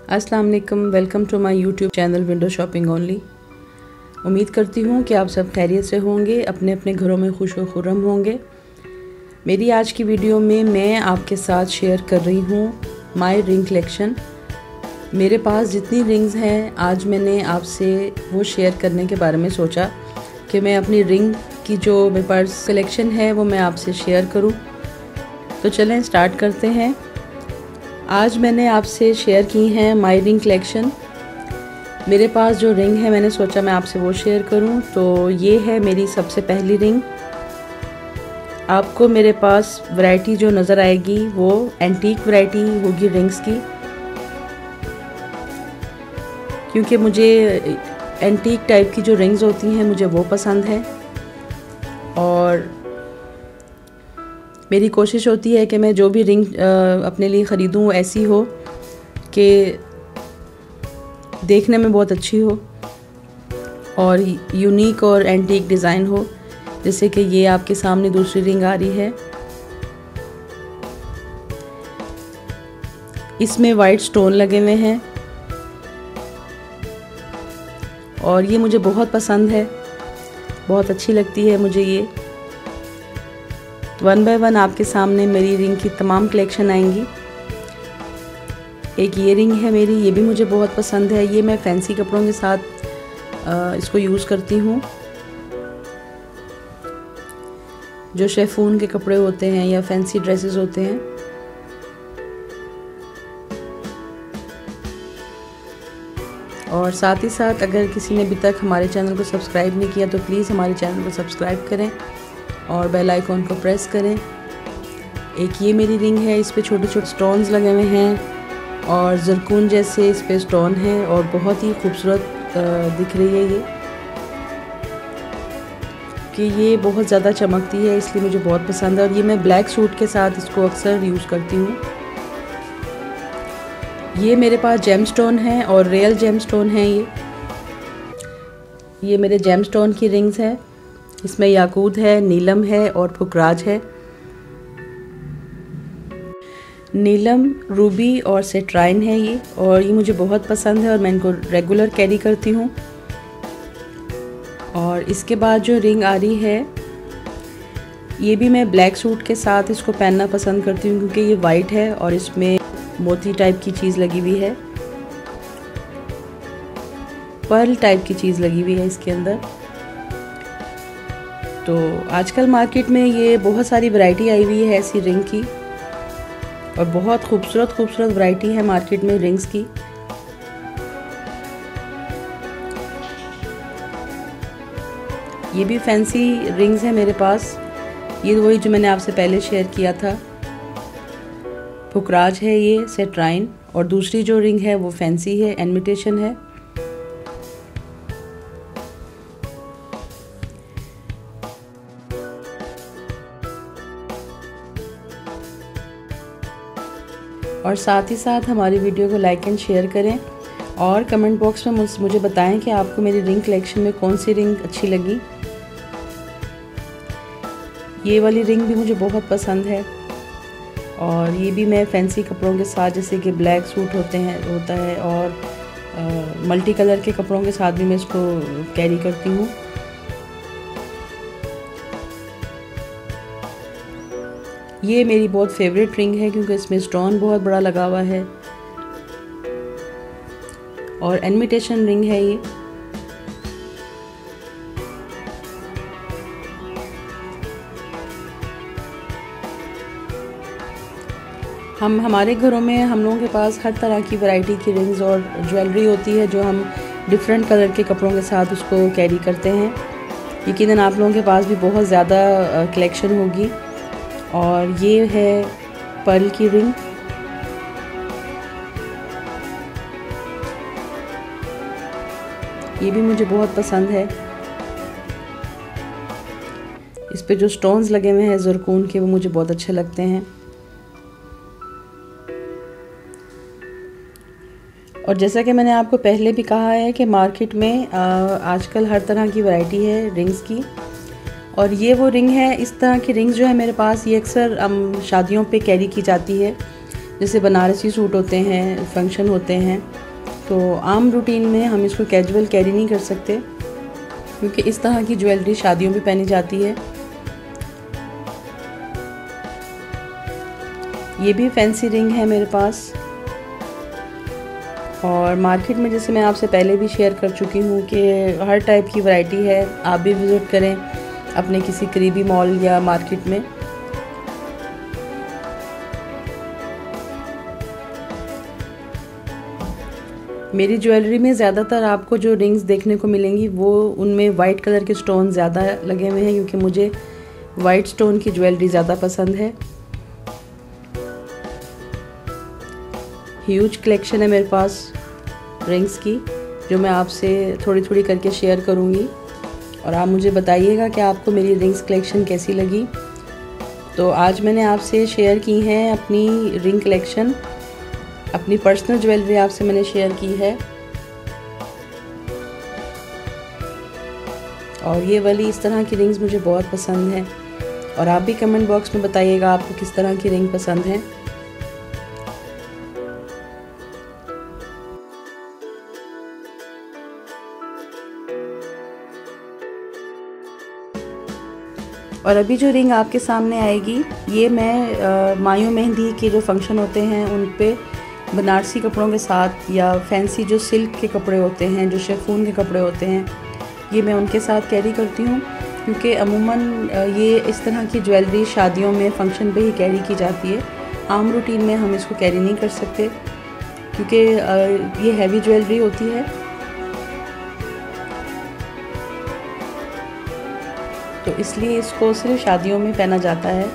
अस्सलाम वालेकुम, welcome to my YouTube channel window shopping only. उम्मीद करती हूँ कि आप सब खैरियत से होंगे, अपने अपने घरों में खुश व खुर्रम होंगे। मेरी आज की वीडियो में मैं आपके साथ शेयर कर रही हूँ माय रिंग कलेक्शन। मेरे पास जितनी रिंग्स हैं आज मैंने आपसे वो शेयर करने के बारे में सोचा कि मैं अपनी रिंग की जो मेरे पास कलेक्शन है वो मैं आपसे शेयर करूँ। तो चलें स्टार्ट करते हैं। आज मैंने आपसे शेयर की हैं माय रिंग कलेक्शन। मेरे पास जो रिंग है मैंने सोचा मैं आपसे वो शेयर करूं। तो ये है मेरी सबसे पहली रिंग। आपको मेरे पास वैरायटी जो नज़र आएगी वो एंटीक वैरायटी होगी रिंग्स की, क्योंकि मुझे एंटीक टाइप की जो रिंग्स होती हैं मुझे वो पसंद है। और मेरी कोशिश होती है कि मैं जो भी रिंग अपने लिए ख़रीदूँ वो ऐसी हो कि देखने में बहुत अच्छी हो और यूनिक और एंटीक डिज़ाइन हो। जैसे कि ये आपके सामने दूसरी रिंग आ रही है, इसमें वाइट स्टोन लगे हुए हैं और ये मुझे बहुत पसंद है, बहुत अच्छी लगती है मुझे ये। वन बाय वन आपके सामने मेरी रिंग की तमाम कलेक्शन आएंगी। एक ये रिंग है मेरी, ये भी मुझे बहुत पसंद है। ये मैं फैंसी कपड़ों के साथ इसको यूज़ करती हूँ। जो शेफून के कपड़े होते हैं या फैंसी ड्रेसेस होते हैं। और साथ ही साथ अगर किसी ने अभी तक हमारे चैनल को सब्सक्राइब नहीं किया तो प्लीज़ हमारे चैनल को सब्सक्राइब करें और बेल आइकॉन को प्रेस करें। एक ये मेरी रिंग है, इस पे छोटे छोटे स्टोन्स लगे हुए हैं और ज़रकून जैसे इस पे स्टोन है और बहुत ही खूबसूरत दिख रही है ये, कि ये बहुत ज़्यादा चमकती है इसलिए मुझे बहुत पसंद है। और ये मैं ब्लैक सूट के साथ इसको अक्सर यूज़ करती हूँ। ये मेरे पास जेम स्टोन है और रियल जेम स्टोन है। ये मेरे जेम स्टोन की रिंग्स है। इसमें याकूत है, नीलम है और पुखराज है। नीलम, रूबी और सेट्राइन है ये, और ये मुझे बहुत पसंद है और मैं इनको रेगुलर कैरी करती हूँ। और इसके बाद जो रिंग आ रही है ये भी मैं ब्लैक सूट के साथ इसको पहनना पसंद करती हूँ, क्योंकि ये वाइट है और इसमें मोती टाइप की चीज़ लगी हुई है, पर्ल टाइप की चीज़ लगी हुई है इसके अंदर। तो आजकल मार्केट में ये बहुत सारी वैरायटी आई हुई है ऐसी रिंग की, और बहुत खूबसूरत खूबसूरत वैरायटी है मार्केट में रिंग्स की। ये भी फैंसी रिंग्स है मेरे पास। ये वही जो मैंने आपसे पहले शेयर किया था, पुखराज है ये, सेट्राइन। और दूसरी जो रिंग है वो फैंसी है, इमिटेशन है। और साथ ही साथ हमारी वीडियो को लाइक एंड शेयर करें और कमेंट बॉक्स में मुझे बताएं कि आपको मेरी रिंग कलेक्शन में कौन सी रिंग अच्छी लगी। ये वाली रिंग भी मुझे बहुत पसंद है और ये भी मैं फैंसी कपड़ों के साथ, जैसे कि ब्लैक सूट होता है और मल्टी कलर के कपड़ों के साथ भी मैं इसको कैरी करती हूँ। ये मेरी बहुत फेवरेट रिंग है क्योंकि इसमें स्टोन बहुत बड़ा लगा हुआ है और इमिटेशन रिंग है ये। हमारे घरों में हम लोगों के पास हर तरह की वैरायटी की रिंग्स और ज्वेलरी होती है जो हम डिफरेंट कलर के कपड़ों के साथ उसको कैरी करते हैं। यकीनन आप लोगों के पास भी बहुत ज़्यादा कलेक्शन होगी। और ये है पर्ल की रिंग। ये भी मुझे बहुत पसंद है। इस पे जो स्टोन्स लगे हुए हैं ज़रकून के वो मुझे बहुत अच्छे लगते हैं। और जैसा कि मैंने आपको पहले भी कहा है कि मार्केट में आजकल हर तरह की वैरायटी है रिंग्स की। और ये वो रिंग है, इस तरह की रिंग्स जो है मेरे पास, ये अक्सर शादियों पे कैरी की जाती है। जैसे बनारसी सूट होते हैं, फंक्शन होते हैं, तो आम रूटीन में हम इसको कैजुअल कैरी नहीं कर सकते, क्योंकि इस तरह की ज्वेलरी शादियों में पहनी जाती है। ये भी फैंसी रिंग है मेरे पास, और मार्केट में जैसे मैं आपसे पहले भी शेयर कर चुकी हूँ कि हर टाइप की वैरायटी है। आप भी विज़िट करें अपने किसी करीबी मॉल या मार्केट में। मेरी ज्वेलरी में ज़्यादातर आपको जो रिंग्स देखने को मिलेंगी वो उनमें वाइट कलर के स्टोन ज़्यादा लगे हुए हैं, क्योंकि मुझे वाइट स्टोन की ज्वेलरी ज़्यादा पसंद है। ह्यूज कलेक्शन है मेरे पास रिंग्स की, जो मैं आपसे थोड़ी थोड़ी करके शेयर करूँगी, और आप मुझे बताइएगा कि आपको मेरी रिंग्स कलेक्शन कैसी लगी। तो आज मैंने आपसे शेयर की हैं अपनी रिंग कलेक्शन, अपनी पर्सनल ज्वेलरी आपसे मैंने शेयर की है। और ये वाली इस तरह की रिंग्स मुझे बहुत पसंद है, और आप भी कमेंट बॉक्स में बताइएगा आपको किस तरह की रिंग पसंद है। और अभी जो रिंग आपके सामने आएगी, ये मैं मायूं मेहंदी के जो फंक्शन होते हैं उन पे बनारसी कपड़ों के साथ, या फैंसी जो सिल्क के कपड़े होते हैं, जो शिफॉन के कपड़े होते हैं, ये मैं उनके साथ कैरी करती हूँ। क्योंकि अमूमन ये इस तरह की ज्वेलरी शादियों में, फंक्शन पे ही कैरी की जाती है। आम रूटीन में हम इसको कैरी नहीं कर सकते, क्योंकि ये हैवी ज्वेलरी होती है। तो इसलिए इसको सिर्फ शादियों में पहना जाता है।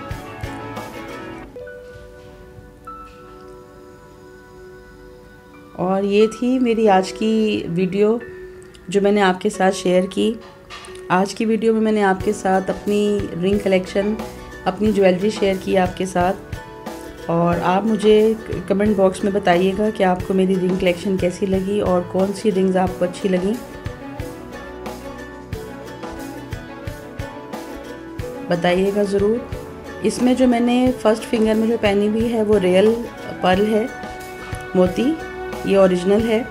और ये थी मेरी आज की वीडियो जो मैंने आपके साथ शेयर की। आज की वीडियो में मैंने आपके साथ अपनी रिंग कलेक्शन, अपनी ज्वेलरी शेयर की आपके साथ। और आप मुझे कमेंट बॉक्स में बताइएगा कि आपको मेरी रिंग कलेक्शन कैसी लगी और कौन सी रिंग्स आपको अच्छी लगी। बताइएगा ज़रूर। इसमें जो मैंने फर्स्ट फिंगर में जो पहनी हुई है वो रियल पर्ल है, मोती, ये ओरिजिनल है।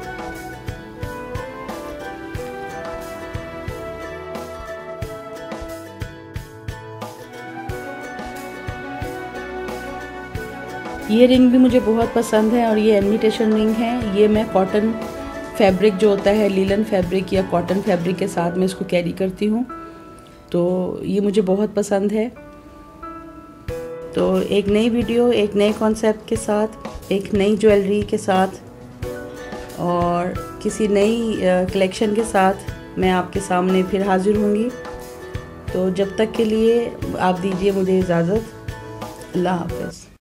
ये रिंग भी मुझे बहुत पसंद है, और ये इमिटेशन रिंग है। ये मैं कॉटन फैब्रिक जो होता है, लीलन फैब्रिक या कॉटन फैब्रिक के साथ में इसको कैरी करती हूँ, तो ये मुझे बहुत पसंद है। तो एक नई वीडियो, एक नए कॉन्सेप्ट के साथ, एक नई ज्वेलरी के साथ और किसी नई कलेक्शन के साथ मैं आपके सामने फिर हाजिर होंगी। तो जब तक के लिए आप दीजिए मुझे इजाज़त। अल्लाह हाफ़िज़।